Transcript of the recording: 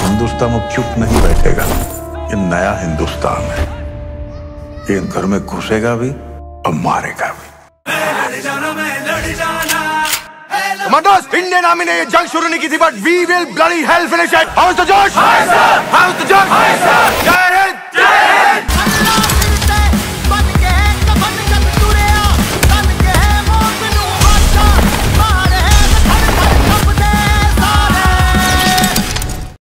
हिंदुस्तान में चुप नहीं बैठेगा। ये नया हिंदुस्तान है, ये घर में घुसेगा भी और मारेगा भी। कमांडर्स, इंडियन आर्मी ने ये जंग शुरू नहीं की थी, but we will bloody hell finish it. How is the जोश?